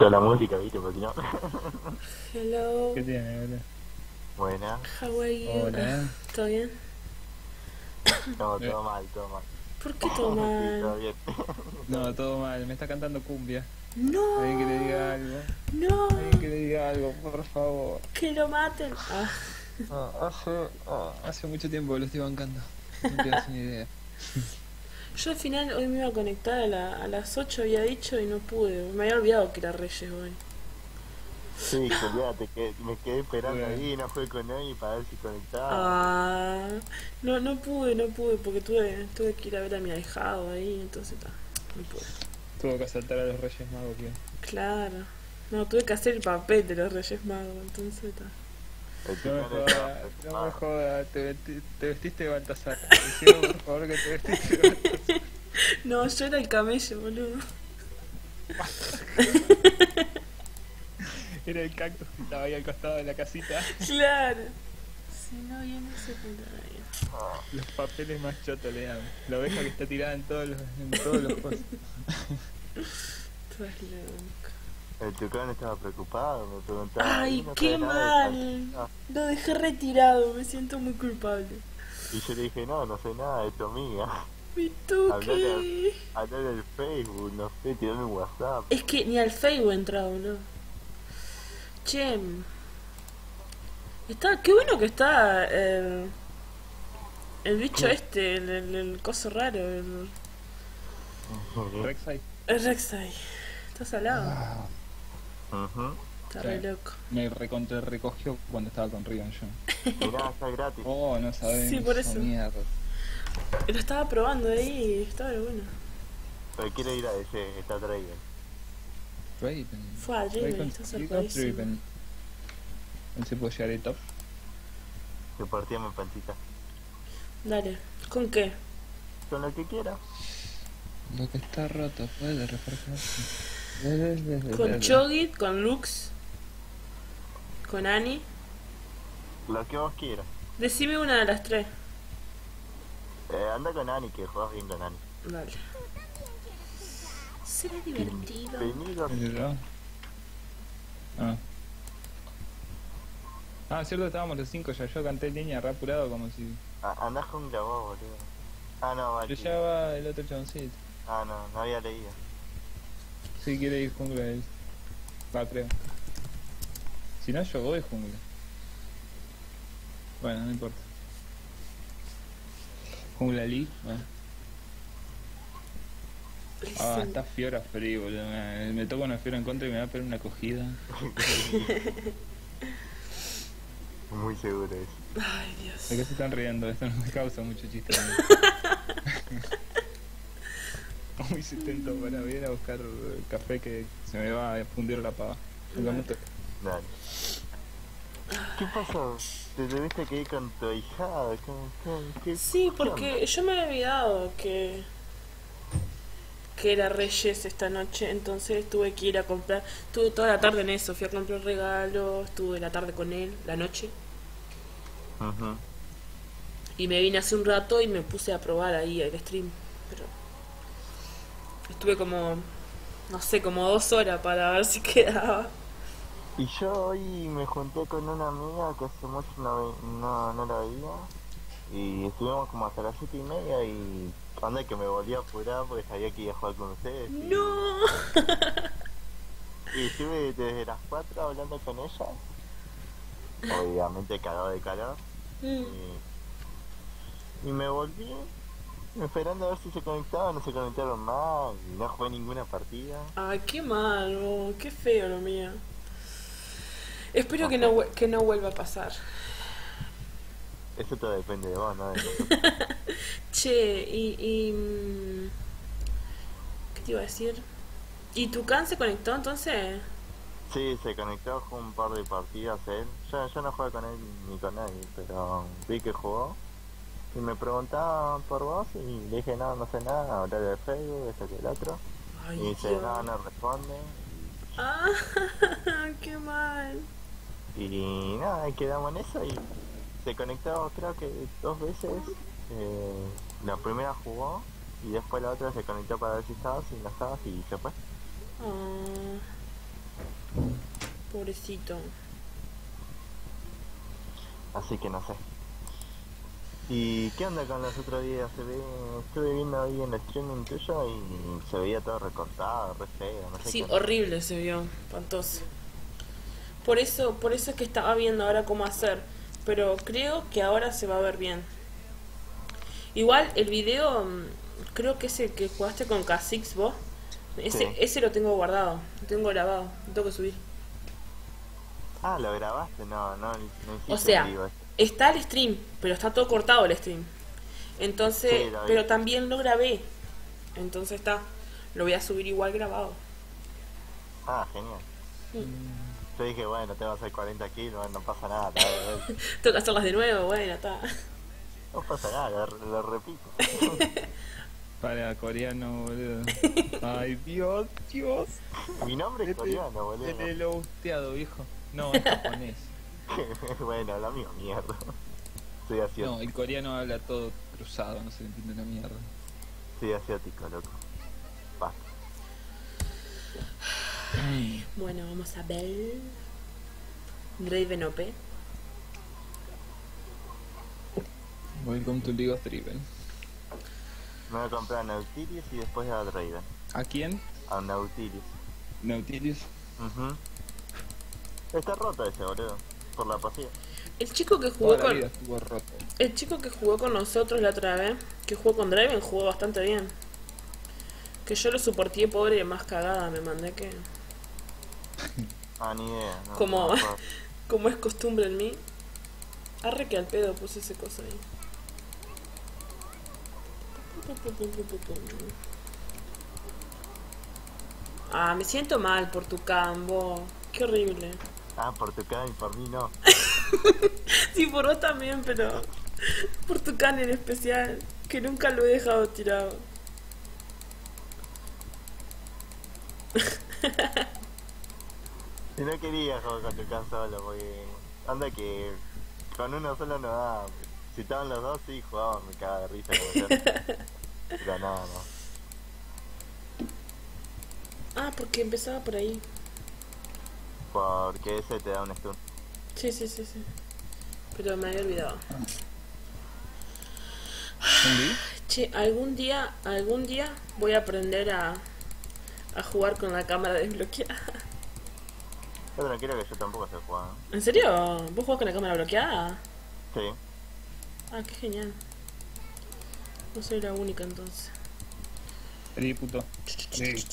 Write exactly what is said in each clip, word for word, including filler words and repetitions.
Toda la música, viste, porque si no. Hello. ¿Qué tiene, boludo? Buena. How are you? Hola. ¿Todo bien? No, Eh, todo mal, todo mal. ¿Por qué todo Sí, todo mal? bien. No, todo mal. Me está cantando cumbia. ¿Alguien que le diga No, algo? no, ¿Alguien que le diga algo, por favor? que lo maten. Ah, Ah, hace, ah, hace mucho tiempo que lo estoy bancando. No tienes ni idea. yo al final hoy me iba a conectar a, la- a las ocho había dicho y no pude. Me había olvidado que era Reyes hoy. Sí, olvídate que me quedé esperando Bueno, ahí, no fue con nadie para ver si conectaba. Ah, no, no pude, no pude porque tuve, tuve que ir a ver a mi ahijado ahí, entonces está, no pude. tuvo que asaltar a los Reyes Magos, tío. Claro. No, tuve que hacer el papel de los Reyes Magos, entonces está. El No me tucano estaba jodas, no me preocupado. jodas. Te, vesti- te vestiste de Baltasar. Decime por favor que te vestiste de Baltasar. No, yo era el camello, boludo. Era el cactus que estaba ahí al costado de la casita. Claro. Si no viene ese cumpleaños. Ah, Los papeles más chotos le dan. La oveja que está tirada en todos los, en todos los cosas. Estás loco. el tucano estaba preocupado, me preguntaba, "¿Y Ay, no qué sabes nada de mal. Falcao?". Lo dejé retirado, me siento muy culpable. Y yo le dije, no, no sé nada de tu amiga. ¿Y tú Hablale, al- qué? hablale al Facebook, no sé, tirame un WhatsApp. Es que ni al Facebook he entrado, ¿no? Che. Está, qué bueno que está el, el bicho este, el, el, el coso raro, el, Rek'Sai. el Rek'Sai. Está salado. Ah, Ujú. Está sí. re loco. Me recontra recogió cuando estaba con Rion yo. Mirá, está gratis. Oh, no sabes. Sí, por eso. Mierda. Lo estaba probando ahí y estaba re bueno. Pero quiere ir a ese, está Draven. Raven. Fue a Draven, Raven. está You got zarpadísimo. Raven. Él se puede llegar a top. Se partía mi pancita. Dale. ¿Con qué? Con lo que quiera. Lo que está roto puede reforjarse. Con Cho'Gath, con Lux, con Annie. Lo que vos quieras. Decime una de las tres. Eh, anda con Ani, que juegas bien con Ani. Dale. Será divertido. Bienvenido. ¿Es yo? Ah. Ah, cierto, estábamos los cinco ya. Yo canté línea re apurado como si. Ah, andás con vos, boludo. Ah, no, vale. Yo ya va el otro chaboncito. Ah, no, no había leído. Si quiere ir jungla él. Va, creo. Si no, yo voy jungla. Bueno, no importa. Jungla Lee, bueno. Ah, está Fiora free, boludo. Me, me toca una Fiora en contra y me va a pegar una cogida. Muy seguro eso. Ay, Dios. ¿De qué se están riendo? Esto no me causa mucho chiste. Muy intento para ir a buscar café que se me va a fundir la pava. Jugamos Dale. ¿Qué pasó? ¿Te tuviste que ir con tu hijada? ¿Qué, qué, qué, Sí, qué porque yo me había olvidado que que era Reyes esta noche, entonces tuve que ir a comprar. Estuve toda la tarde en eso, fui a comprar regalos, estuve la tarde con él, la noche, onda? Ujú. y me vine hace un rato y me puse a probar ahí el stream, pero estuve como, no sé, como dos horas para ver si quedaba. Y yo hoy me junté con una amiga que hace mucho no, ve- no, no la veía. Y estuvimos como hasta las siete y media y onda que me volví a apurar porque sabía que iba a jugar con ustedes. Y, No. y estuve desde las cuatro hablando con ella. Obviamente cagado de calor. Mm. Y, y me volví esperando a ver si se conectaban, no se conectaron más. Y no jugué ninguna partida. Ay, qué malo, qué feo lo mío. Espero que Ajá. no, vue- que no vuelva a pasar. Eso todo depende de vos, ¿no? De nosotros. Che, y, y... mm, ¿qué te iba a decir? ¿Y Tucán se conectó entonces? Sí, se conectó, jugó un par de partidas él. Yo, yo no juego con él ni con nadie, pero vi que jugó. Y me preguntaban por vos y le dije, no, no sé nada, hablar de Facebook, esto que el otro. Ay, Y dice, Dios. no, no responde. Ah, qué mal. Y nada, y quedamos en eso y se conectó creo que dos veces. Eh, la primera jugó y después la otra se conectó para ver si estabas y no estabas y se fue. Ah, Pobrecito. Así que no sé. ¿Y qué onda con los otros días? Se ve, estuve viendo ahí en el streaming tuyo y se veía todo recortado, re feo, no sé Sí, qué. horrible se vio, espantoso. Por eso, por eso es que estaba viendo ahora cómo hacer, pero creo que ahora se va a ver bien. Igual el video, mm, creo que ese que jugaste con Kha'Zix vos, ese, Sí. ese lo tengo guardado, lo tengo grabado, lo tengo que subir. Ah, ¿lo grabaste? No, no, no hiciste O sea, en vivo eso. está el stream, pero está todo cortado el stream. Entonces, Sí, lo vi. pero también lo grabé. Entonces está, lo voy a subir igual grabado. Ah, genial. Yo dije, bueno, tengo que hacer cuarenta kilos, no pasa nada, está bien. Tengo que hacerlas de nuevo, bueno, está. No pasa nada, lo, lo repito. Para coreano, boludo. Ay, Dios, Dios. Mi nombre es coreano, boludo. Tiene lo busteado, viejo. No, es japonés. Bueno, la misma mierda. Soy asiático. No, el coreano habla todo cruzado, no se le entiende una mierda. Soy asiático, loco. Basta. Bueno, vamos a ver. Draven O P. Welcome to League of Driven. Me voy a comprar a Nautilus y después a Draven. ¿A quién? A Nautilus. Nautilus. Ujú. Está roto ese, boludo. Por la pasiva. El chico que jugó Toda la con vida estuvo roto. el chico que jugó con nosotros la otra vez, que jugó con Draven, jugó bastante bien. Que yo lo soporté pobre y más cagada me mandé que Ah, ni idea. No, como no me acuerdo. como es costumbre en mí. Arre que al pedo puse ese coso ahí. Ah, me siento mal por tu cambo. Qué horrible. Ah, por tu cara y por mí no. Sí, por vos también, pero por tu can en especial, que nunca lo he dejado tirado. Y no quería jugar con tu can solo, porque anda que con uno solo no da. Si estaban los dos, sí jugaban, me cagaba de risa como yo. Pero no, no. Ah, porque empezaba por ahí. Porque ese te da un stun. Sí, sí, sí, sí. Pero me había olvidado. ¿Entendí? Che, algún día, algún día voy a aprender a, a jugar con la cámara desbloqueada. Yo tranquilo que yo tampoco sé jugar. ¿No? ¿En serio? ¿Vos jugás con la cámara bloqueada? Sí. Ah, qué genial. No soy la única entonces. Vení, puto. Sí.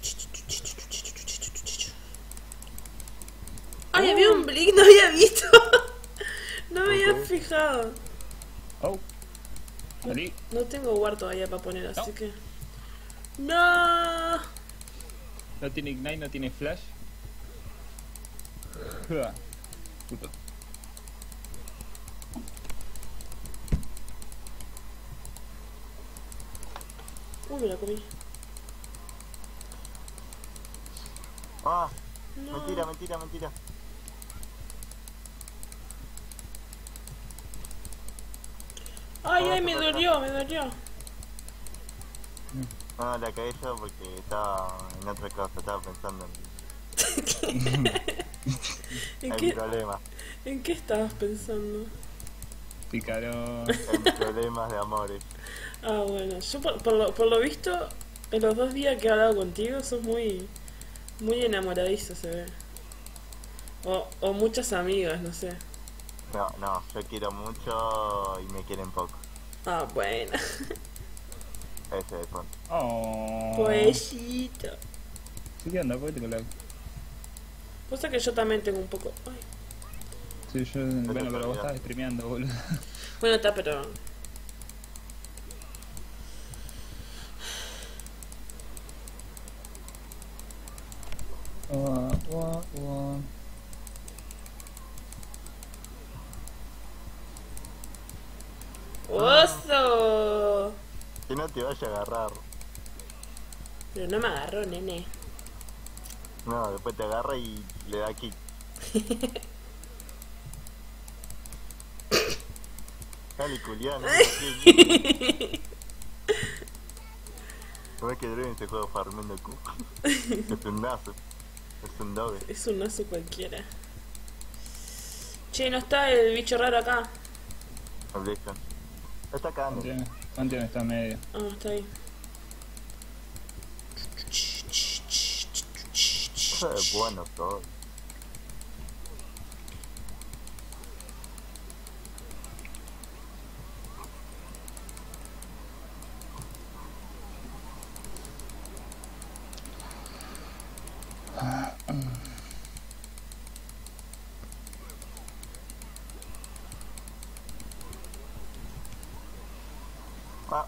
Ay, había un blink, no había visto. No me había Ok. fijado. Oh. Salí. No tengo guard todavía para poner, así No. que... ¡No! No tiene ignite, no tiene flash. Uah. Puto. Uy, me la comí. Ah, No. mentira, mentira, mentira. Ay, ay, me dolió, me dolió. No, la caí yo porque estaba en otra cosa, estaba pensando en... ¿En en qué, problemas, ¿En qué estabas pensando? Picarón. en problemas de amores. Ah, bueno, yo por, por, lo, por lo visto, en los dos días que he hablado contigo, sos muy, muy enamoradizo, se ve. O, o muchas amigas, no sé. No, no, yo quiero mucho y me quieren poco. Ah, bueno. Ese es el punto. Oh. Poesito. Sí, ¿qué onda? ¿Por qué te colás? Cosa que yo también tengo un poco... Ay. Sí, yo... Bueno, pero vos estás streameando, boludo. Bueno, está, pero... Uah, uah, uah. ¡Oso! Que no te vaya a agarrar. Pero no me agarró, nene. No, después te agarra y le da kick. Dale, culiano. No es que Draven se juega farmando Q. Es un nazo. Es un doble. Es un oso cualquiera. Che, no está el bicho raro acá. El Legion. Está acá, ¿no? Panteón, Panteón está medio. Ah, está ahí. Es bueno todo. Ah,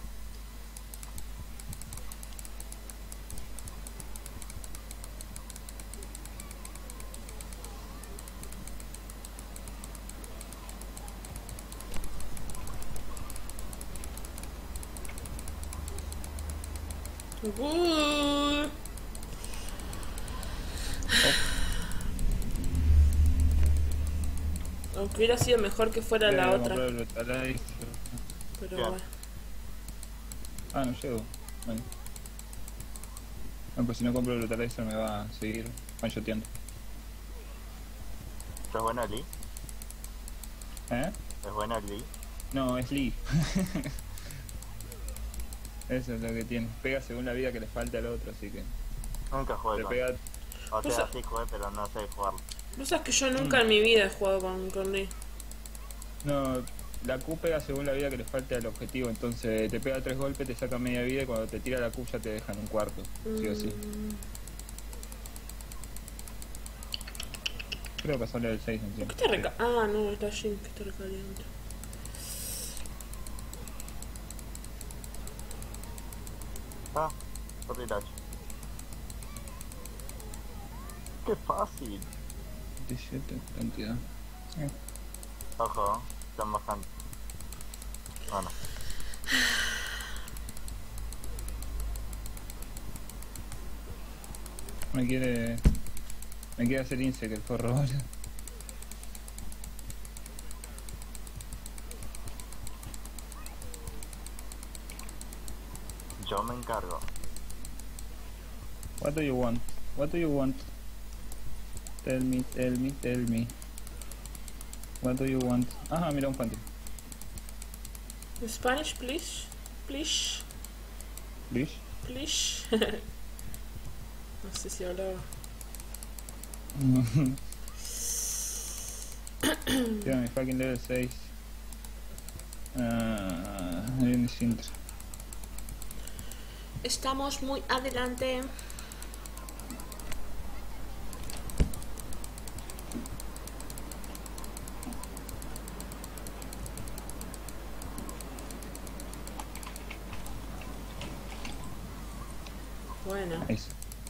Uh. Aunque hubiera sido mejor que fuera la Voy a otra. comprar el Brutalizer. Pero Bien. bueno. Ah, no llego. Bueno. No, pues si no compro el Brutalizer me va a seguir panchoteando. ¿es buena Lee? ¿Eh? ¿Es buena Lee? No, es Lee. Eso es lo que tiene. Pega según la vida que le falta al otro, así que... Nunca jugué Le con pega... O Pues sea, a- sí jugué, pero no sé jugarlo. Vos sabés que yo nunca en mi vida he jugado con, con Lee. No, la Q pega según la vida que le falta al objetivo. Entonces te pega tres golpes, te saca media vida y cuando te tira la Q ya te dejan un cuarto. Sí o sí. Mm. Creo que pasarle del seis encima. ¿Qué te reca... Ah, no, está Jin, que está recaliente. Ah, sorry, Tacho. Qué fácil. veintisiete, cantidad. Eh, Ojo, están bajando. Bueno, Me quiere... Me quiere hacer insect el forro ahora. yo me encargo. What do you want? What do you want? Tell me, tell me, tell me. What do you want? Ajá, mira un panty. In Spanish, please. Please. Please. Please. No sé si hablaba. Tío, mi fucking level seis. Ah, ahí viene Sintra. Estamos muy adelante. Bueno. Nice.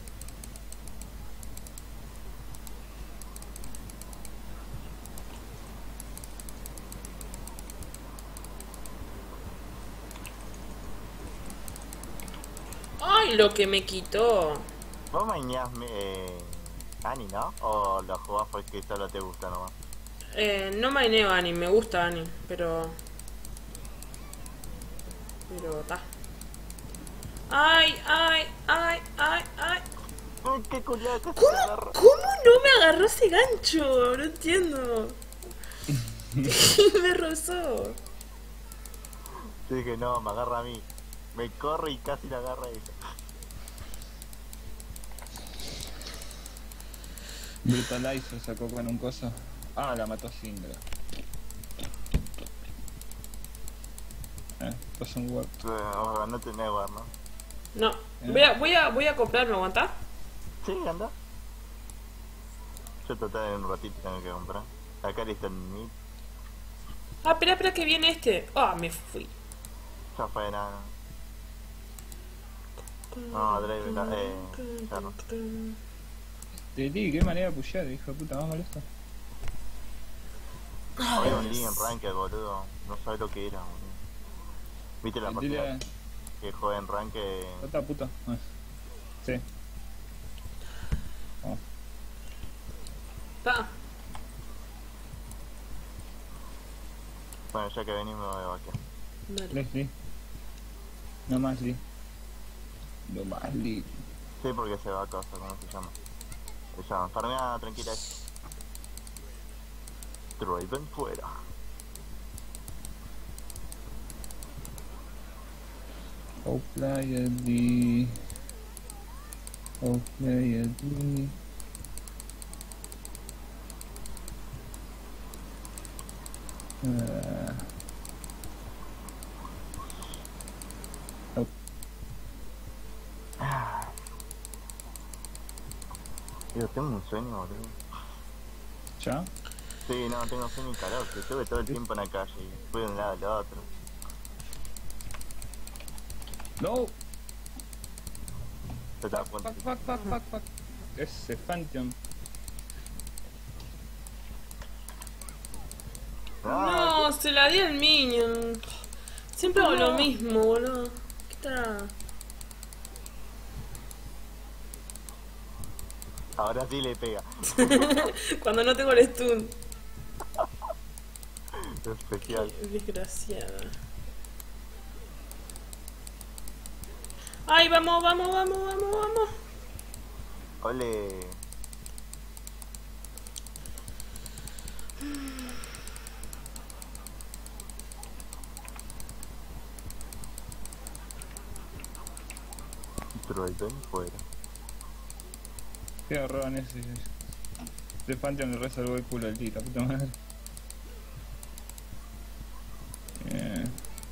¡Ay, lo que me quitó! Vos mañás eh, Ani, ¿no? O lo jugás porque solo te gusta nomás. Eh, no maineo Ani, me gusta Ani, pero... Pero ta. ¡Ay, ay, ay, ay, ay! Ay, qué culiada que se ¿Cómo, agarra. ¿Cómo no me agarró ese gancho? No entiendo. Me rozó. Yo dije, no, me agarra a mí. Me corre y casi la agarra ella. Brutalizer sacó con un coso. Ah, la mató Sindra. Eh, pasó un word. Eh, ojo, no tenés war, ¿no? No, voy a, voy a, voy a comprarme, ¿aguantá? Sí, anda. Yo total en un ratito tengo que comprar. Acá listo el mid. Ah, espera, espera que viene este. Ah, me fui. Ya fue nada. No, Drake, no, eh, Charlo. De Lee, qué manera de pushear, hijo de puta, más molesto. Hoy un Lee en Ranked, boludo. No sabes lo que era, boludo. ¿Viste la El partida Lee que juega en Ranked? Otra puta. Ah, sí. Vamos. Pa. Bueno, ya que venimos de vaca. Dale. Lee, Lee. No más Lee. No más Lee. Sí, porque se va a casa, ¿cómo se llama? Ya, farmea tranquila. Draven fuera. Oh play D. Oh play D. Uh, oh. Yo tengo un sueño, boludo. ¿Ya? Sí, no, tengo sueño y calor, que estuve todo el tiempo en la calle y fui de un lado al otro. No. ¿Te das cuenta? Fuck, fuck, fuck, fuck, fuck. Ese Phantom. Ah, No, se la di al minion. Siempre hago lo mismo, boludo. ¿Qué tal? ahora sí le pega. Cuando no tengo el stun. Especial. Qué desgraciada. Ay, vamos, vamos, vamos, vamos, vamos. Ole. Draven fuera. Qué error ese. De Phantom le resalvó el culo al tita, puta madre. Bien.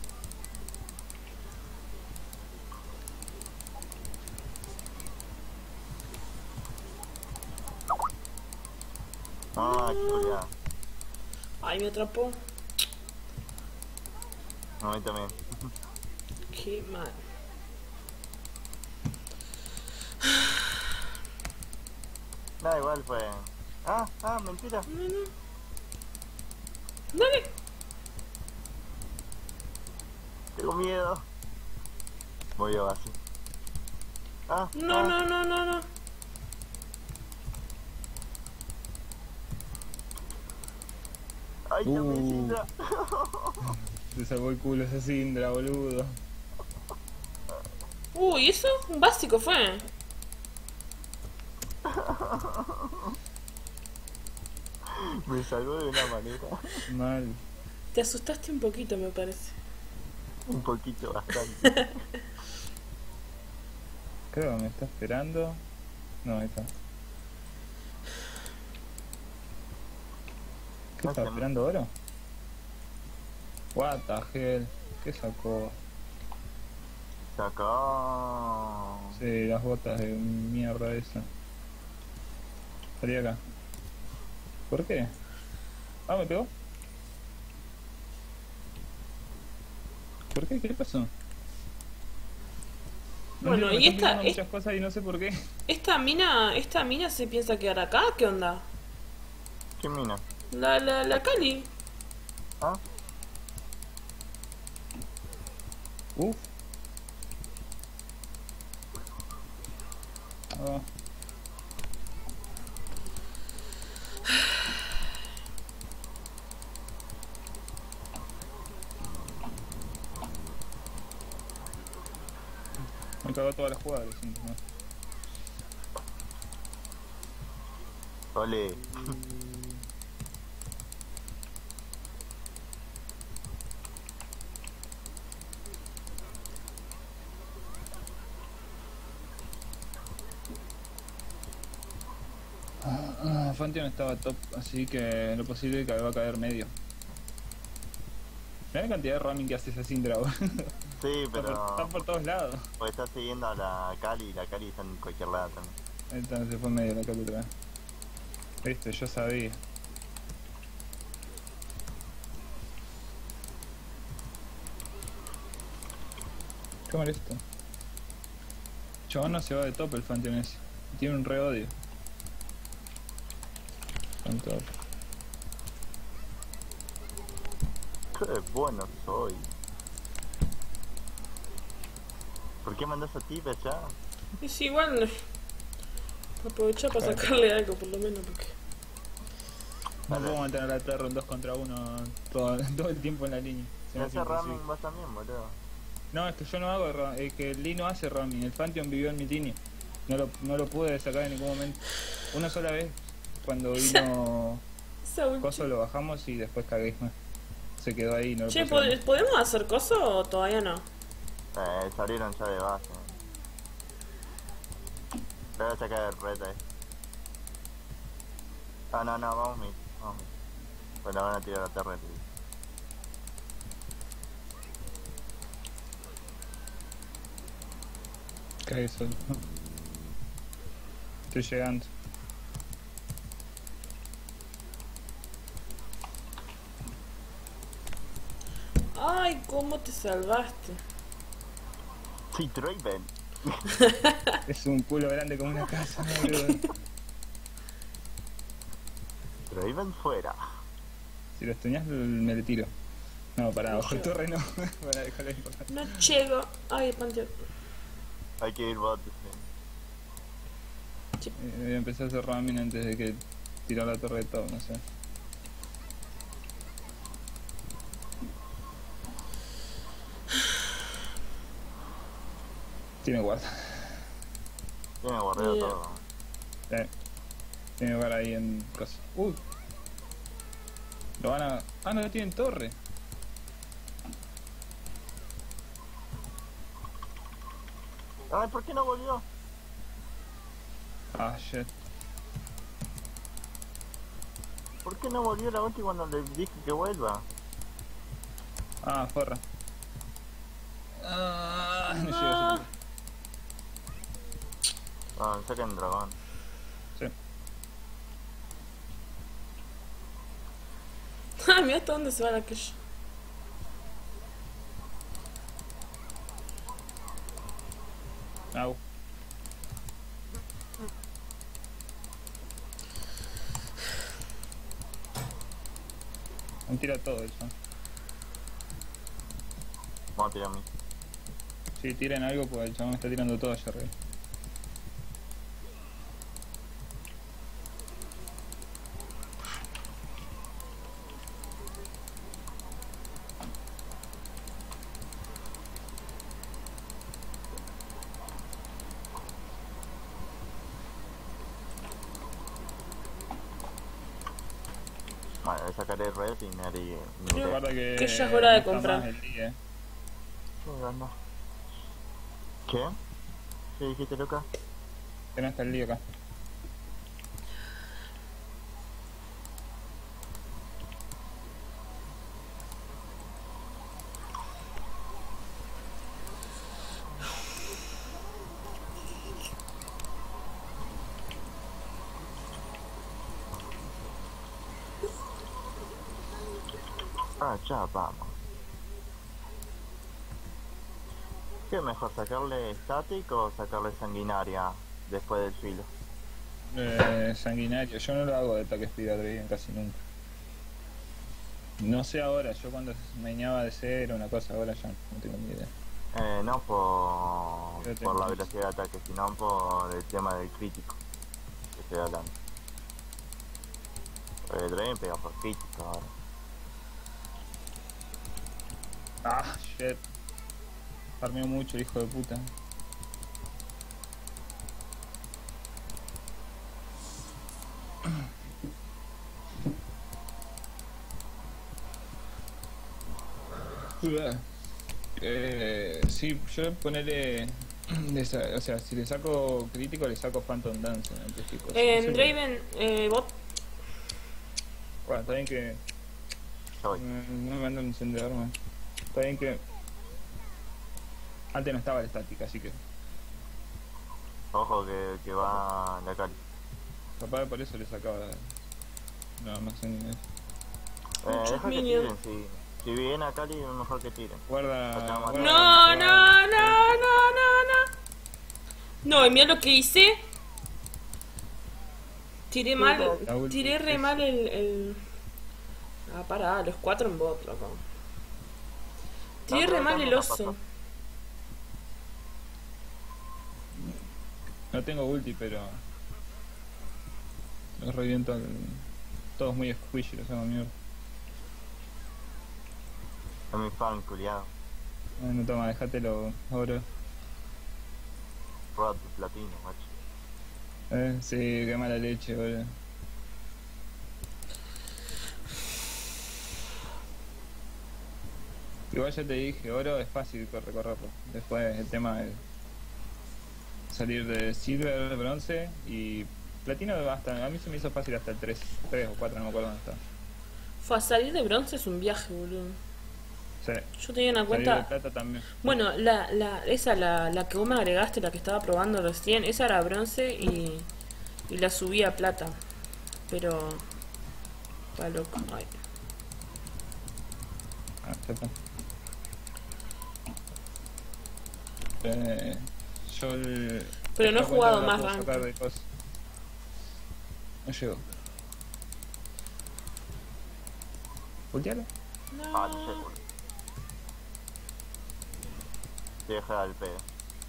Ah, chulia. Ay, me atrapó. A mí también. Qué mal. Nada, igual fue. Ah, ah, mentira. No, no. Dale. Tengo miedo. Voy a base. Ah, No, ah. no, no, no, no. Ay, no me Uh. hiciste. Se salvó el culo ese Syndra, boludo. Uy, ¿eso? Un básico fue. Me salvó de una manera. Mal. Te asustaste un poquito, me parece. Un poquito, bastante. Creo que me está esperando. No, ahí está. ¿Qué No estaba sé. esperando oro? What the hell. ¿Qué sacó? Sacó. Sí, las botas de mierda esa. Salí acá. ¿Por qué? Ah, me pegó. ¿Por qué? ¿Qué le pasó? No Bueno, entiendo, me y están esta, pidiendo es- muchas cosas y no sé por qué. esta mina, esta mina se piensa quedar acá, ¿qué onda? ¿Qué mina? La, la, la Cali. Ah, Uf. Ah. Me cagó todas las jugadas, sí, ¿no? ole. Ah, Phantom estaba top, así que lo posible es que va a caer medio. Mirá la cantidad de ramming que hace esa Syndra, boludo. Sí, Está por, pero. está por todos lados. Porque está siguiendo a la Cali y la Cali está en cualquier lado también. Ahí está, se fue medio la cali otra vez. Viste, yo sabía. Qué mal esto. Chabón no se va de top el Phantom ese. Tiene un re odio. Con top. Qué bueno soy. ¿Por qué mandas a ti allá? Es igual. Aprovecha para Claro. sacarle algo, por lo menos, porque. No Dale. puedo mantener al perro en dos contra uno todo, todo el tiempo en la línea. Se Si me hace hace imposible. ramen vos también, boludo. No, es que yo no hago ra- es que el Lee no hace ramming, el Phantom vivió en mi línea. No lo, no lo pude sacar en ningún momento. Una sola vez, cuando vino Saúl, Coso, che, lo bajamos y después cagué. Se quedó ahí y no lo che, pude sacar ¿pod- más. ¿podemos hacer cosas o todavía no? Eh, salieron ya de base. Le voy a sacar el red ahí. Ah, no, no, vamos mid, vamos mid. Pues la van a tirar a terra. Cagué solo. Estoy llegando. Ay, ¿cómo te salvaste? Sí, Draven. Es un culo grande como una casa, boludo. Draven fuera. Si lo estuñas me le tiro. No, para bajo el torre no. Para dejarlo importante. No llego. Ay, panteón. Hay que ir bot. Sí. Eh, Voy a empezar a hacer ramen antes de que tirar la torre de todo, no sé. Tiene guarda. Tiene guardado Mira. todo. Eh, Tiene lugar ahí en cosa. Uy. Lo van a. Ah, no tienen torre. Ay, ¿por qué no volvió? Ah, shit. ¿Por qué no volvió la ulti cuando le dije que vuelva? Ah, forra. Ah, no Ah. llega. Ah, saquen dragón. Sí. Ay, mira hasta dónde se va la calle. Au. Han tirado todo eso. Vamos a tirar a mí. Sí, tiren algo porque el chabón está tirando todo allá arriba. Vale, voy a sacar el red y me haría. Creo- Guarda que, que ya es hora de no está comprar. más el día, eh. ¿Qué? ¿Qué dijiste, Luca? Que no está el lío acá. Ah, ya vamos. ¿Qué es mejor, sacarle static o sacarle sanguinaria después del filo? Eh, sanguinario. Yo no lo hago de ataque speed Draven casi nunca. No sé ahora, yo cuando meñaba de cero una cosa, ahora ya no tengo ni idea. Eh, no por, Yo por tengo la más. velocidad de ataque, sino por el tema del crítico que estoy hablando. El Draven pega por crítico ahora. Ah, shit. Farmeó mucho el hijo de puta. Eh, sí, yo ponerle. O sea, si le saco crítico, le saco Phantom Dance antes que cosas. Eh, No sé, Draven, eh, bot. Bueno, está bien que. Ya voy. eh, No me mandan encendedor, man. Está bien que. Antes no estaba la estática, así que. Ojo que, que va la Cali. Capaz que por eso le sacaba. Nada más en. Eh, Muchos deja que minions. tiren, si, si viene a Cali es mejor que tiren. Guarda. Acá, guarda No, la- no, no, no, no, no. No, y mira lo que hice. Tiré mal, La ulti, tiré re es- mal el, el... Ah, pará, los cuatro en bot, loco. Tiré No, re pero mal acá el no oso. pasa. No tengo ulti, pero. Los reviento al. Todos muy squishy, los hago mierda. Es mi fan, culiado. Bueno, toma, déjatelo, oro. Roba tu platino, macho. Eh, sí, qué mala leche, boludo. Igual ya te dije, oro es fácil recorrerlo. Después el tema es salir de silver, bronce y platino hasta, a mí se me hizo fácil hasta el tres, tres o cuatro, no me acuerdo dónde está. Fue a salir de bronce es un viaje, boludo. Sí. Yo tenía una Salir de cuenta. plata también. Bueno, la, la, esa, la, la que vos me agregaste, la que estaba probando recién, esa era bronce y, y la subí a plata. Pero. Está loco. Ay. Ah, ya está. Eh, yo el, Pero no he esta jugado cuenta no la más puedo rank. sacar de cosas. No llegó. ¿Voltealo? Ah, no sé, No. boludo. Te deja al pedo.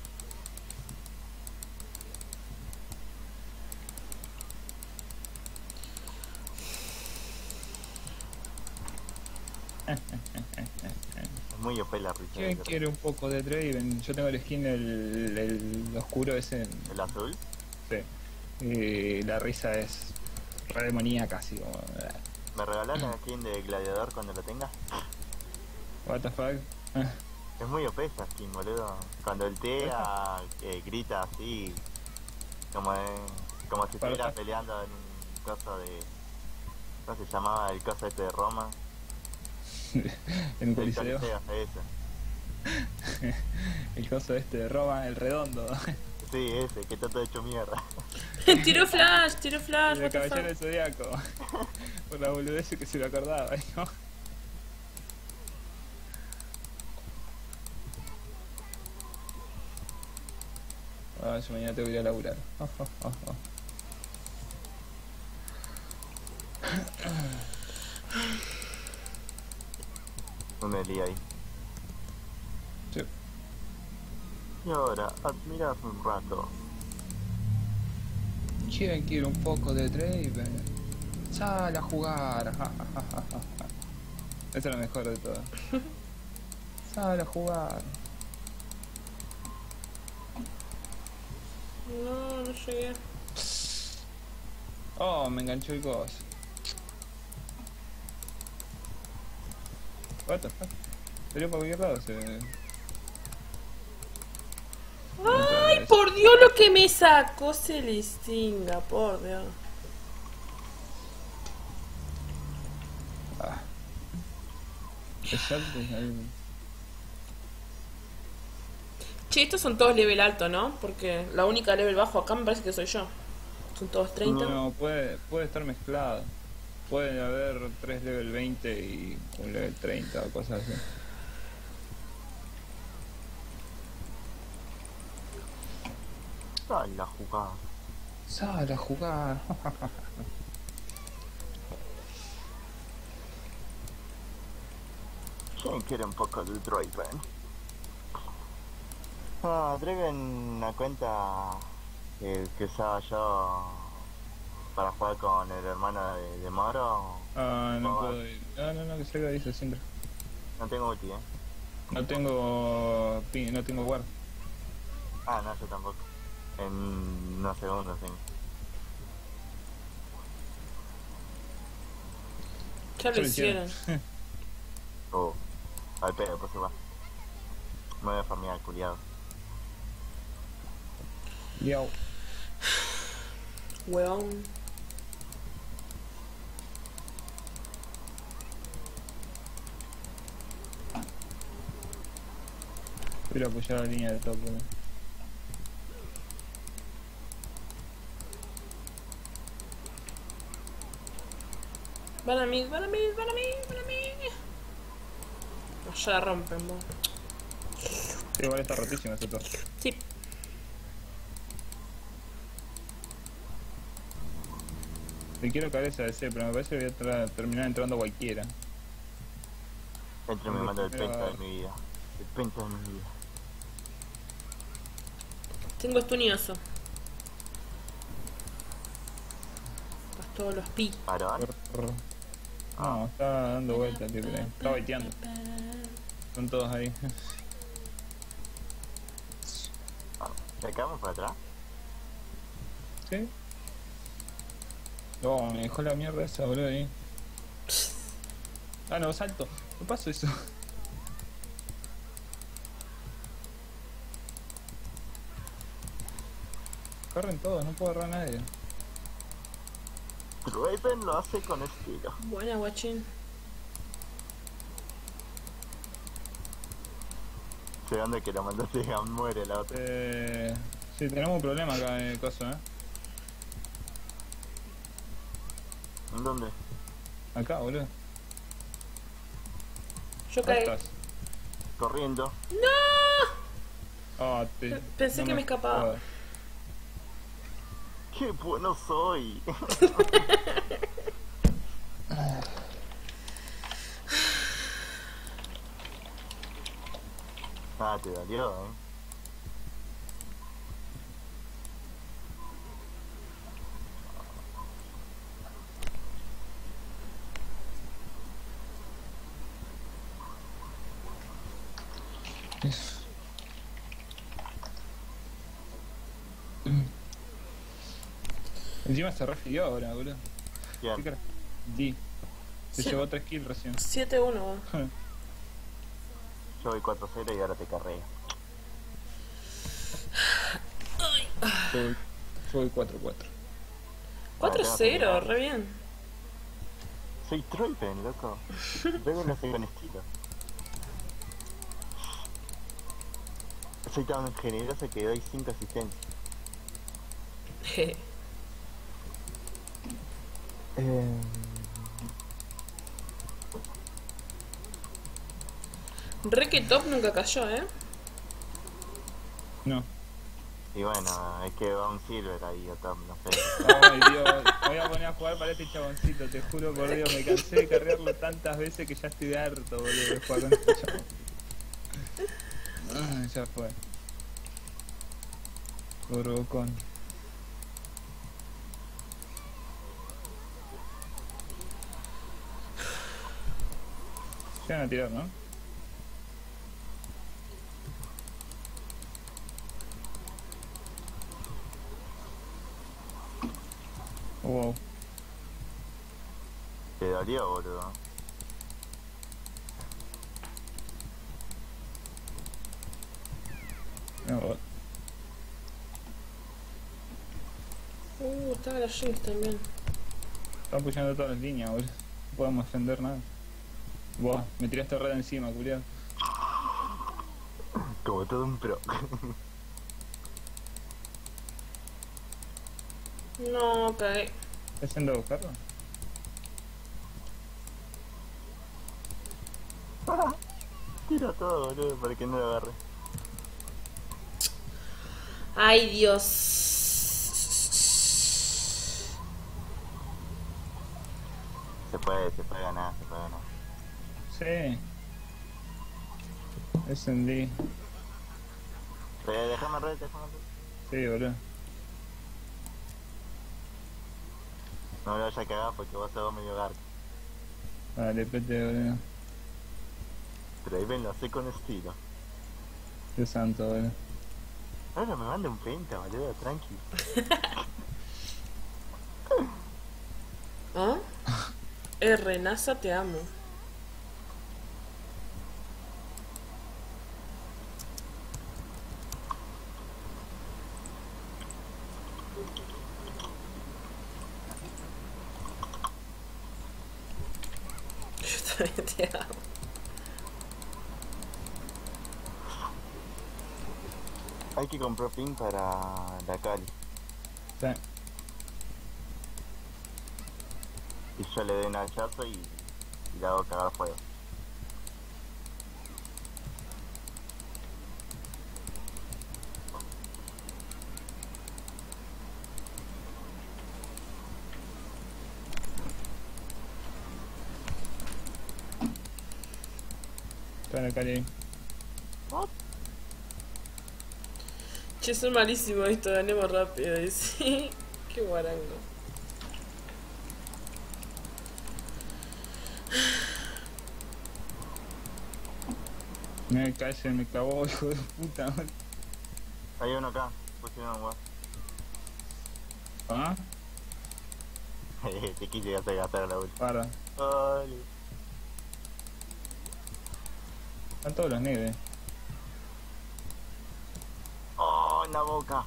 Es muy O P la risa. ¿Quién de- quiere un poco de Draven? Yo tengo el skin del el oscuro ese. ¿El azul? Sí. Y la risa es re demoníaca, así como. ¿Me regalás la skin de gladiador cuando lo tengas? What the fuck. Ah, Es muy O P esa skin, boludo. Cuando el Tea eh, grita así, como de, como si estuviera Para- peleando en un coso de... ¿Cómo se llamaba el coso este de Roma? en un El coliseo. Coliseo, ese. El coso este de Roma, el redondo. Sí, ese, que está todo hecho mierda. Tiro flash, tiro flash, El what the caballero del fuck. zodiaco. Por la boludez que se lo acordaba, ¿no? Ah, yo mañana tengo que ir a laburar. Oh, oh, oh, oh. Un Eli ahí. Sí. Y ahora, admirad un rato. ¿Quién quiere un poco de Draven? Sal a jugar. Eso es lo mejor de todo. Sal a jugar. No, no llegué. Oh, me enganchó el coso. What the fuck. Salió para cualquier lado ese. Ay, por Dios, lo que me sacó Celestinga, por Dios. Ah. Exacto, ahí. Che, estos son todos level alto, ¿no? Porque la única level bajo acá me parece que soy yo. Son todos treinta. No, puede, puede estar mezclado. Puede haber tres level veinte y un level treinta o cosas así. Sal a jugar. Sal a jugar. ¿Quién quiere un poco de Draven? Ah, Draven, una cuenta que, que usaba yo para jugar con el hermano de, de Moro. Ah, no No, puedo ir. No, no, no, que salga dice siempre. No tengo ulti, eh. No tengo ping, no tengo guard. Ah, no, yo tampoco. En unos segundos, sí. Ya lo Ya lo hicieron. hicieron. Oh, al pedo, pues se va. Me voy a farmear, culiado. Yao. Weón. Voy a apoyar la línea de top. ¿No? Van a mí, van a mí, van a mí, van a mí. No, ya la rompen, vos. Sí, igual está rotísimo ese top. Sí. Te quiero cabeza de C, pero me parece que voy a tra- terminar entrando cualquiera. Entre me Hombre, mando el pero- penta de mi vida. El penta de mi vida. Tengo estunioso. Todos los pi. ¿Varón? No, está dando vueltas, tío, pero está baiteando. Son todos ahí. ¿Le quedamos para atrás? ¿Sí? No, me dejó la mierda esa, boludo, ahí. Ah, no, salto. No paso eso. Corren todos, no puedo agarrar a nadie. Raven lo hace con estilo. Buena, guachín. Sé dónde que lo mandaste, muere la otra. Eh... Sí, tenemos un problema acá en el coso, ¿eh? ¿En dónde? Acá, boludo. Yo ¿Dónde caí. estás? Corriendo. Ah, te... Pensé no que me escapaba. jodas. ¡Qué bueno soy! Ah, te dolió, eh. Encima se refirió ahora, boludo. Bien. ¿Qué cara? D. Se Sí. llevó tres kills recién. siete uno. Yo voy cuatro cero y ahora te carré. Yo voy, yo voy cuatro cuatro. cuatro cero, re bien. Soy Troypen, loco. Raven lo hace con estilo. Soy tan generoso que doy cinco asistencias. Eh... Re que top nunca cayó, ¿eh? No. Y bueno, es que va un silver ahí o top, no sé. Ay, Dios. Me voy a poner a jugar para este chaboncito, te juro por Dios. Me cansé de cargarlo tantas veces que ya estoy harto, boludo, de jugar con este chabón. Ah, ya fue. Turbocon. Llegan a tirar, ¿no? Wow. Te dolió, boludo. No, Uh, estaba la Jinx también. están apoyando todas las líneas, boludo. No podemos defender nada. Buah, me tiraste red encima, culiao. Como todo un pro. No, caí. ¿Estás yendo a buscarlo? Tira todo, boludo, para que no lo agarre. Ay, Dios. Se puede, se puede ganar, se puede ganar. Sí. S and D. Eh, déjame red, déjame red. Sí, boludo. No me lo vayas a cagar porque vos sos medio garca. Vale, pete, boludo. Raven lo hace con estilo. Dios santo, boludo. Ahora me manda un penta, boludo, tranqui. ¿Ah? R, NASA, te amo. Yo también te amo. Hay que comprar pin para la Cali. Sí. Y yo le doy un hachazo y, y le hago cagar fuego. Está en la calle. Che, son malísimos esto, ganemos rápido. Y sí, qué guarango. Me calle, me clavó, hijo de puta. Hay uno acá, pusieron un guard. Ah, Te quise hacer gastar la última. guarda. Ay. Están todos los negros. Oh, en la boca.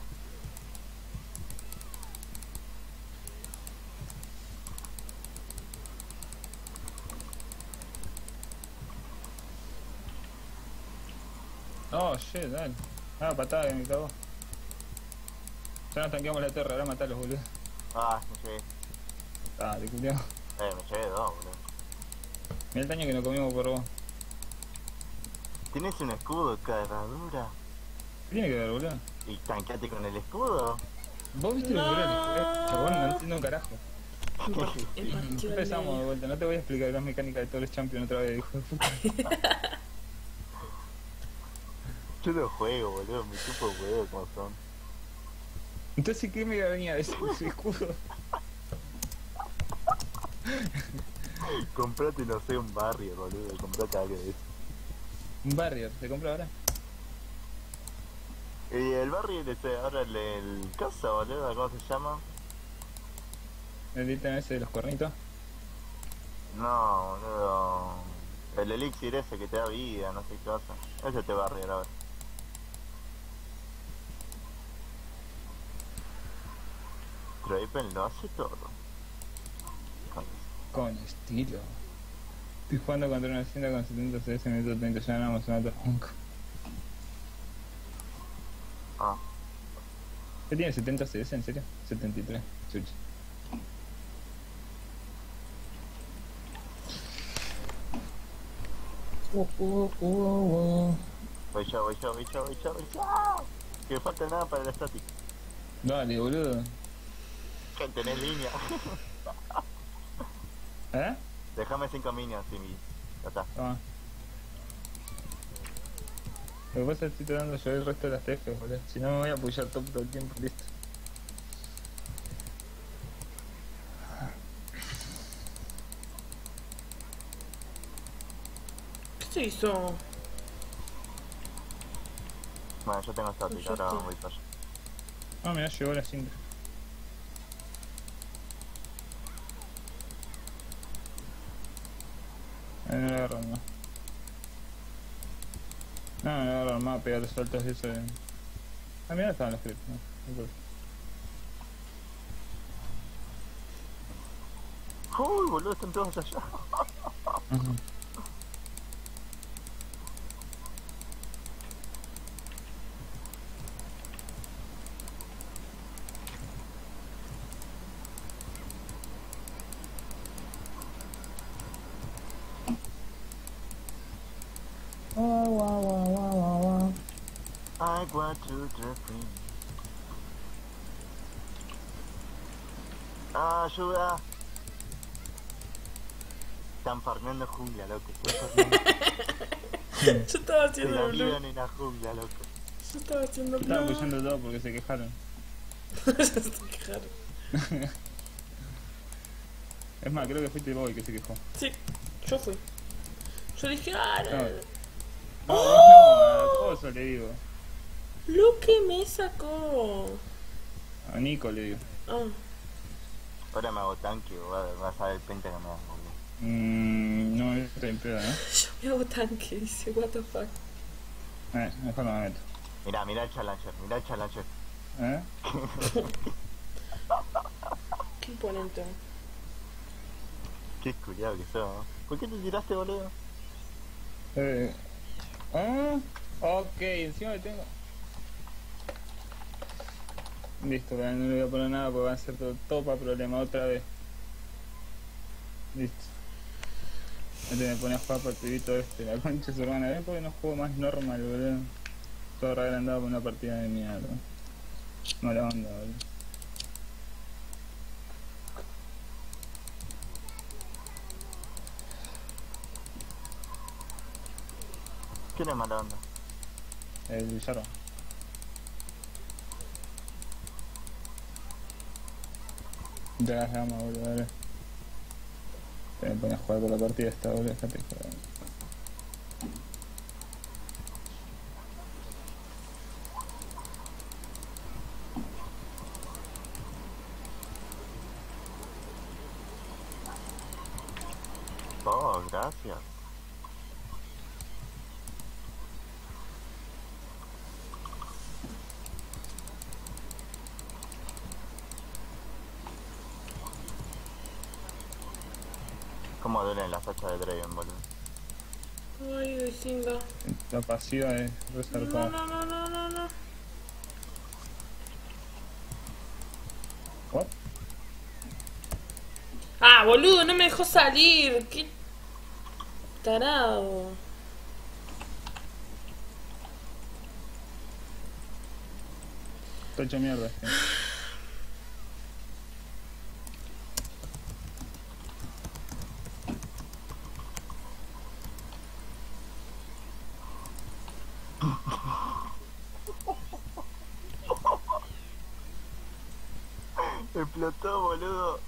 Oh, shit, dale. Ah, patada que me cagó. Ya nos tanqueamos la torre, ahora matalos, boludo. Ah, me llevé. Ah, te culiao. Eh, me llevé dos, boludo. Mira el daño que nos comimos por vos. Tienes un escudo, carradura. ¿Qué tiene que ver, boludo? Y tanqueate con el escudo. ¿Vos viste lo No. que dura el juego? Chabón, no entiendo un carajo. El partido del Empezamos de medio. vuelta, no te voy a explicar las mecánicas de todos los champions otra vez, hijo de puta. Yo lo juego, boludo, mi chupo huevo como son. Entonces, ¿qué me venía a decir ese escudo? Comprate, no sé, un barrio, boludo, comprate algo de eso. Un barrier, ¿te compro ahora? Y el barrio ese, ahora el, el casa, boludo, ¿cómo se llama? El ítem ese de los cuernitos. No, boludo. El elixir ese que te da vida, no sé qué cosa. Ese te va a arreglar ahora. Draven lo hace todo. Con eso. Con estilo. Estoy jugando contra una hacienda con setenta C S, minuto treinta, ya ganamos una Torronco. Ah, ¿Qué tiene setenta C S, en serio? setenta y tres, chucha. Oh, oh, oh, oh. voy yo, voy yo, voy yo, voy yo, voy yo. Que me falta nada para el static. Dale, boludo. Que tenés línea. ¿Eh? Déjame cinco minions y mi... Ya está. Toma. Lo que pasa es que estoy tratando yo el resto de las T F, boludo. Si no me voy a apoyar top todo el tiempo, listo. ¿Qué se hizo? Bueno, yo tengo static, Yo ahora estoy- voy para allá. Ah, mirá, llegó la cinta. Ahí no le agarran, no. No, no le agarran más, pegar saltos de eso. de- Ah, mirá, estaban los creeps, no. No importa. Uy, boludo, están todos allá. Ajá. Guau, guau, guau, guau, guau, guau. I want to drink. Ah, ayuda. Están farmeando jungla, loco. Están farmeando. Yo estaba Se haciendo la el blue. vivan en la jungla, loco. Yo estaba haciendo Estaban blue. apoyando todo porque se quejaron. Se quejaron. Es más, creo que fuiste vos el que se quejó. Sí, yo fui. Yo dije, ah, no, No, no, no, no, a Coso le digo. lo que me sacó. A Nico le digo. Ah, Ahora me hago tanque, vas vas a ver el penta que me da, boludo. Mmm, no, estoy en pedo, ¿eh? yo me hago tanque, dice, what the fuck. Eh, mejor no me meto. Mirá, mirá el challenger, mirá el challenger. ¿Eh? Qué imponente. Qué culiado que sos, ¿no? ¿Por qué te tiraste, boludo? Eh. Ah, ok, encima le tengo. Listo, pero no le voy a poner nada porque va a ser todo, todo para problema otra vez. Listo. Antes me pone a jugar para el pibito este, la concha de su hermana. ¿Ven? Porque no juego más normal, boludo. Todo reagrandado por una partida de mierda. Mala onda, boludo. ¿Quién es mala onda? El Villarro. Ya las gama, boludo, dale. Se me pone a jugar por la partida esta, boludo, dejate joder. Oh, gracias. Cómo duelen las hachas de Draven, boludo. Ay, Luisinga. La pasiva es No, resaltada. no, no, no, no, no. ¿What? Ah, boludo, no me dejó salir. Qué tarado. Está hecho mierda. Sí. Explotó, boludo.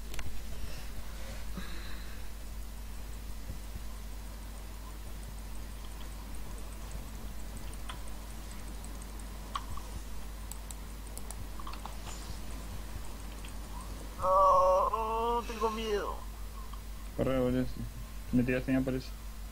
Oh, tengo miedo. Corre, boludo. Me tiraste ya por eso.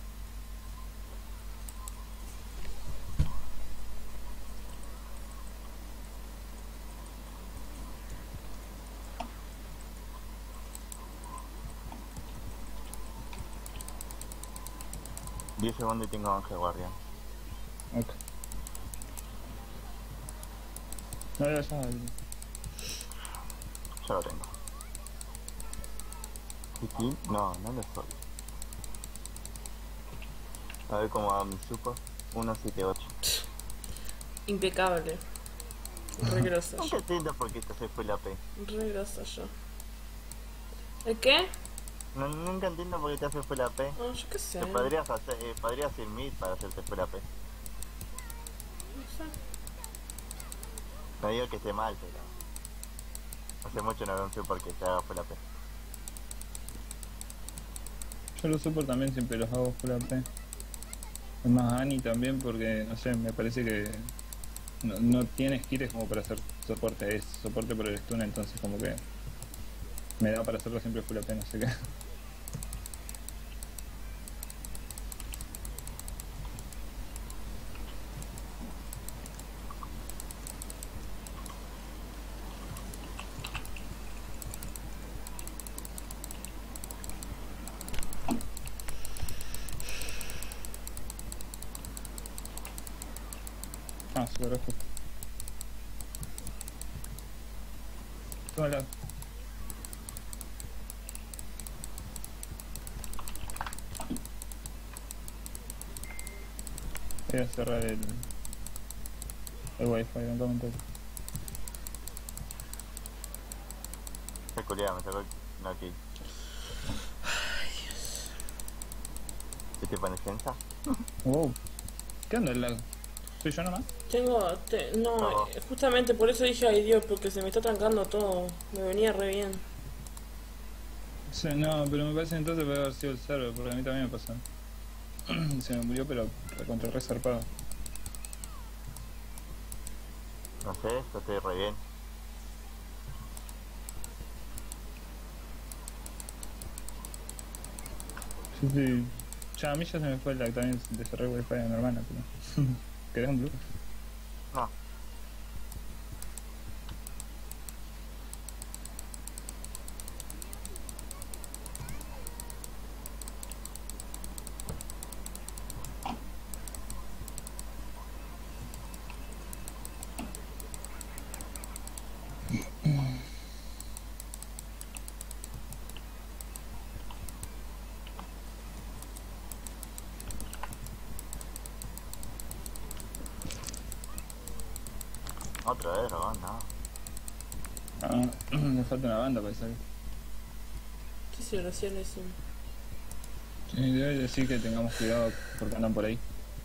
diez segundos y tengo Ángel Guardián. Ok. No, ya, ya. Ya lo tengo. ¿Aquí? No, no lo soy. A ver cómo va mi super. uno siete ocho. Impecable. Re grosa Nunca yo. entiendo por qué te se fue la P. Re grosa yo. ¿El qué? No, nunca entiendo por qué te hace fue la P. Oh, yo qué sé. Te podrías hacer, eh, podrías ir mid para hacerte fue la P. No sé. No digo que esté mal, pero hace mucho no veo un super que te haga fue la P. Yo los support también siempre los hago full A P. Es más Annie también porque, no sé, me parece que no, no tiene skills como para hacer soporte, es soporte por el stun, entonces como que me da para hacerlo siempre full A P, no sé qué. Ah, se lo rejo. Hola. Voy a cerrar el, el wifi en un comentario. Se culiaba, me sacó no aquí. ¿Qué te pone defensa? Wow. ¿Qué onda el lag? ¿Soy yo nomás? Tengo. Te, no, No. eh, justamente por eso dije ay Dios, porque se me está trancando todo. Me venía re bien. Sí, no, pero me parece entonces puede haber sido el server, porque a mí también me pasó. Se me murió, pero contra re zarpado. No sé, yo estoy re bien. Sí, sí. Ya a mí ya se me fue el lag también de cerrar el wifi a mi hermana, pero... ¿Querés un blue? No. Otra vez, dragón, no. Ah, me falta una banda para salir. ¿Qué si recién lo hicimos? Sí, debe decir que tengamos cuidado porque andan por ahí.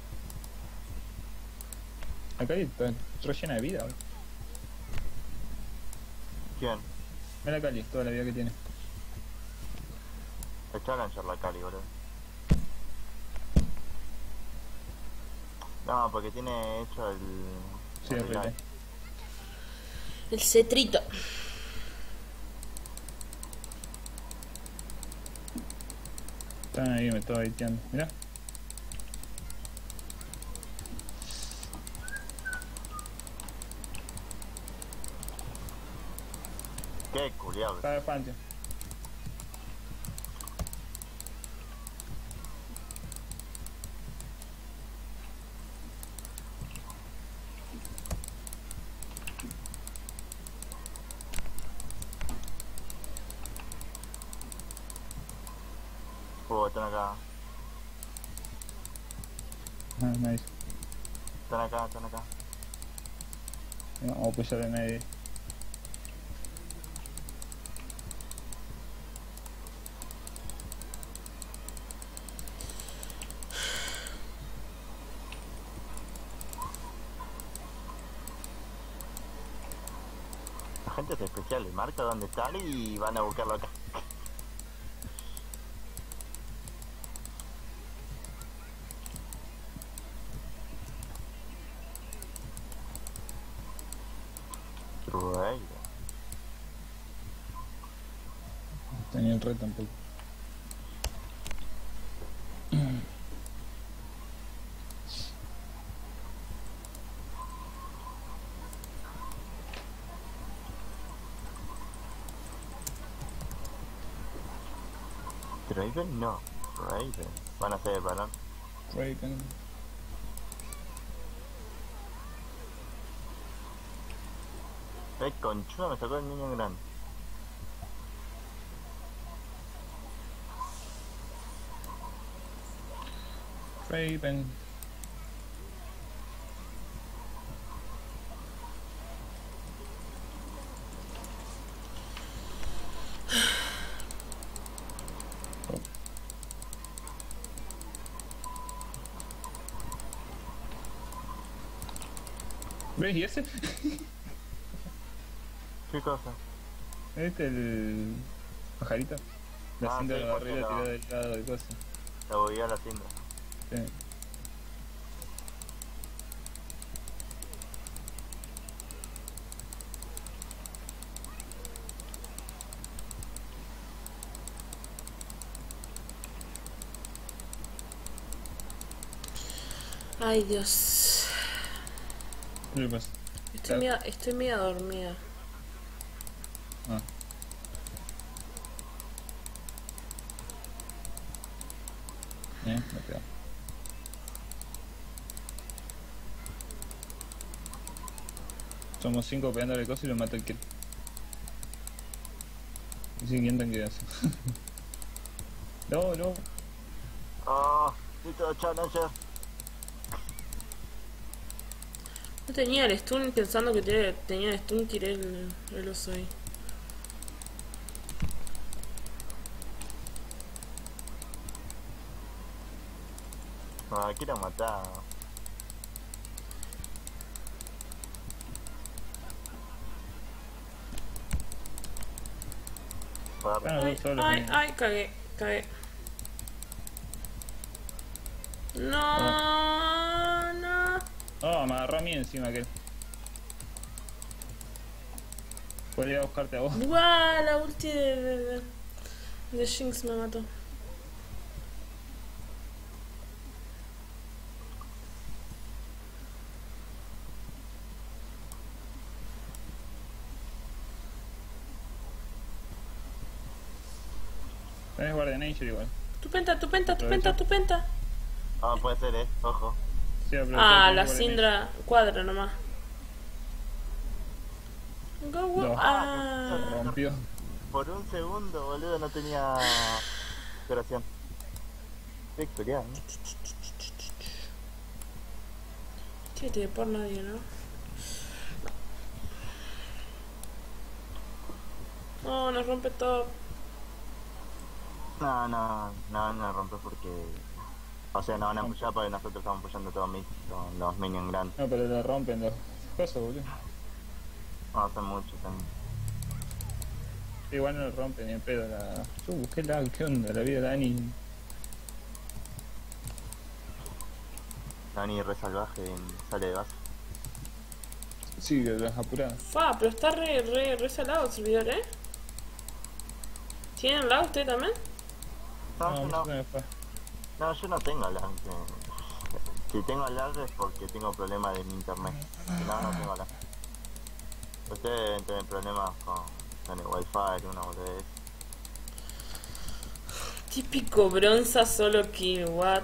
Acá hay está re llena de vida, boludo. ¿Quién? Mira Cali, toda la vida que tiene. El Challenger la Cali, boludo. No, porque tiene hecho el... Sí, el es relay. El cetrito. Están ahí, me estaba baiteando. Mirá. Qué culiado. Está de Pantheon. Oh, están acá. Ah, nice. Están acá, están acá. No, vamos a apoyar a nadie. La gente es especial, le marca dónde están y van a buscarlo acá. Güey. Tenía el red tampoco. Raven no. Raven. Van a hacer el balón. Raven. Eh, conchuda, me sacó el niño grande. Raven. ¿Ves? ¿Y ese? ¿Qué cosa? ¿Viste el pajarito? La Ah, cinta sí, de la porque barrera la- tirada del lado de cosas. La voy a la cinta. Sí. Ay, Dios. ¿Qué le pasa? Estoy media, estoy media dormida. Ah. Eh, me pegó. Somos cinco pegándole cosas y lo mata el kill. Y siguiente que hace. No, no. Oh, listo, challenger. No tenía el stun, pensando que tiré- tenía el stun, tiré el, el oso ahí. Ah, quiero matar. Para- Ah, Ay, dos solos. ay, eh. ay, cagué, cagué. No, no. Oh, me agarró a mí encima aquel. Puedo ir a buscarte a vos. Buah, la ulti de, de, de, de Jinx me mató. Tenés Guardian Angel igual. Tu penta, tu penta, tu penta, tu penta. Ah, puede ser, eh, ojo. Sí, aprovecha Ah, que la tenés Guardian Syndra cuadra nomás. Go, go. No. Ah. Angel. Rompió. Por un segundo, boludo, no tenía curación. Qué culiado, ¿no? Chiste, por nadie, ¿no? No, nos rompe todo. No, no, no, no rompe porque... O sea, no van a apoyar porque nosotros estamos apoyando todos mis, los, los minions grandes. No, pero le rompen los cosas, boludo. No hacen mucho también. Igual no lo rompen ni en pedo la... Yo busqué lag, ¿qué onda? La vida de Dani. Dani re salvaje y sale de base. Sí, de las apuradas. Fa, pero está re, re, re salado el servidor, ¿eh? ¿Tienen lag usted también? No, No, yo mucho no, se me fue. no, yo no tengo lag. eh. Si tengo lag es porque tengo problemas de mi internet. Si no, no tengo lag. Ustedes deben tener problemas con, con el wifi, una boludez. Típico bronza solo kill, what?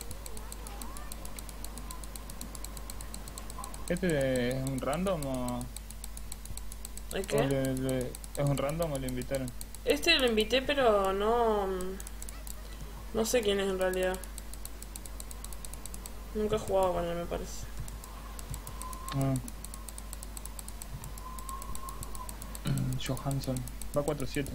¿Este es un random o, ¿El o qué? le- le- es un random o le invitaron? Este lo invité, pero no. No sé quién es en realidad. Nunca he jugado con él, me parece. Ah. Johansson. Va cuatro siete.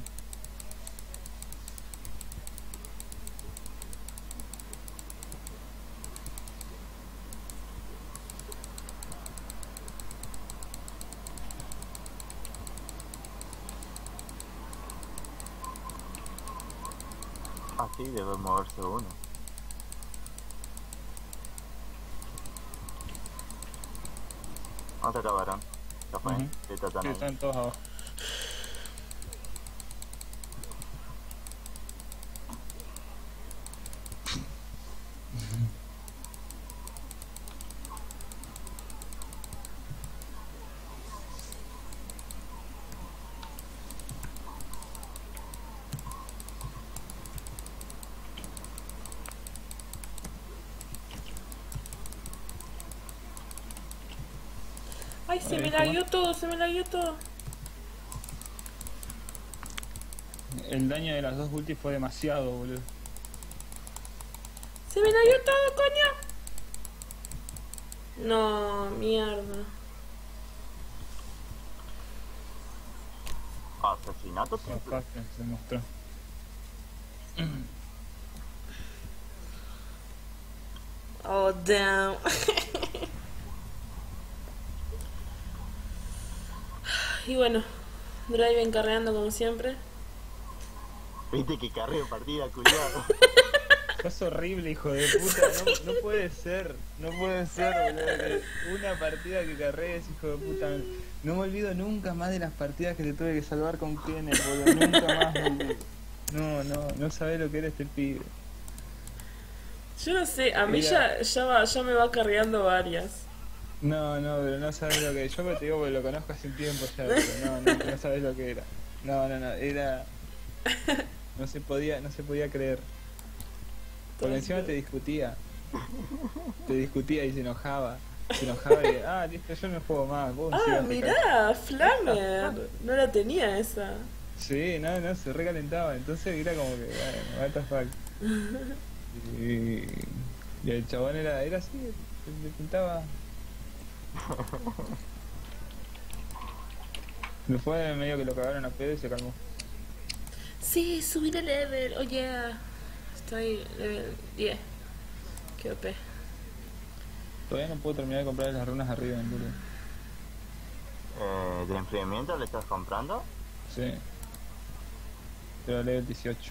Así debe moverse uno. ¿Dónde acabaron? Ya fue. Ujú. Sí, están Sí, ahí. están todos abajo. Ay, se Ahí, me ¿cómo? lagueó todo, se me lagueó todo. El daño de las dos ultis fue demasiado, boludo. Se me lagueó todo, coño. No, mierda. Asesinato No, triple. fácil, se mostró. Oh, damn. Y bueno, Drive encarreando como siempre. Viste que carreo partida, culiado. Es horrible, hijo de puta. No, no puede ser. No puede ser, boludo. que Una partida que carrees, hijo de puta. No me olvido nunca más de las partidas que te tuve que salvar con Kenneth, boludo. Nunca más, boludo. No, no, no sabés lo que era este pibe. Yo no sé, a mí Mira. ya, ya, va, ya me va carreando varias. No, no, pero no sabes lo que. Yo te digo porque lo conozco hace un tiempo ya, pero no, no, no sabes lo que era. No, no, no, era. No se podía, no se podía creer. Porque encima te discutía. Te discutía y se enojaba. Se enojaba y, ah, listo, yo no juego más. Vos Ah, sigas acá. mirá, Flamer. No la tenía esa. Sí, no, no, se recalentaba. Entonces era como que, bueno, what the fuck. Y, y el chabón era, era así, le pintaba. Me fue medio que lo cagaron a pedo y se calmó. Sí, subí de level, oye. Estoy level diez. Qué O P. Todavía no puedo terminar de comprar las runas arriba en Google. Eh, ¿De enfriamiento le estás comprando? Sí. Pero level dieciocho.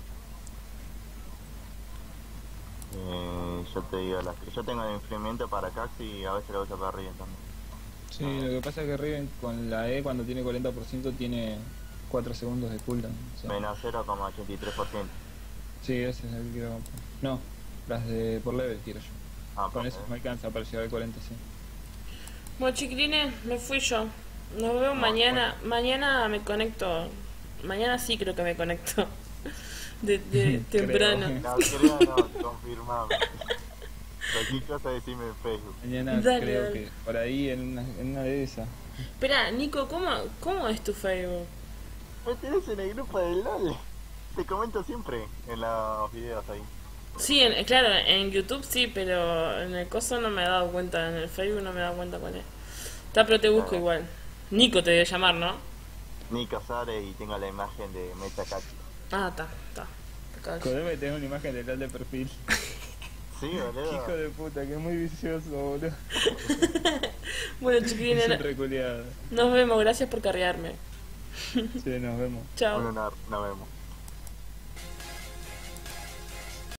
Eh, yo te digo, las que yo tengo de enfriamiento para Caxi y a veces lo uso para Riven también. Sí, lo que pasa es que Riven con la E cuando tiene cuarenta por ciento tiene cuatro segundos de cooldown. O sea, Menos cero coma ochenta y tres por ciento. sí, ese es el que quiero comprar. No, las de por level quiero yo. Ah, Con pues, eso me alcanza para llegar al cuarenta, sí. Bueno, chiquilines, me fui yo. Nos vemos mañana. Mañana me conecto. Mañana sí creo que me conecto. De, de Creo. temprano. no, creo no, confirmame. Cualquier cosa decime en Facebook. Mañana Dale, creo dale. que por ahí en una, en una de esas. Espera, Nico, ¿cómo, ¿cómo es tu Facebook? Me tenés en el grupo del LOL. Te comento siempre en los videos ahí. Sí, en- claro, en YouTube sí, pero en el coso no me he dado cuenta, en el Facebook no me he dado cuenta cuál es. Está, pero te busco Ah. igual. Nico te debe llamar, ¿no? Nico Sare y tengo la imagen de Mecha Caxi. Ah, está, está. Te cago. Jodeme que tengo una imagen de tal de perfil. Sí, boludo. Hijo de puta, que es muy vicioso, boludo. Bueno, Es chiquilines, un reculeado. nos vemos, gracias por carrearme. Sí, nos vemos. Chao. Un honor, nos vemos.